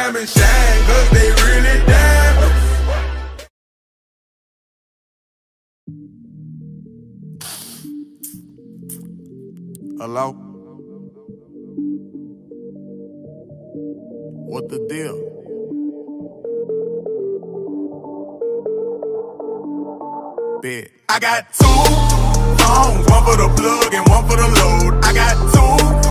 diamond shine, cause they really diamonds. Hello? What the deal? Bet. I got 2 phones, one for the plug and one for the load. I got 2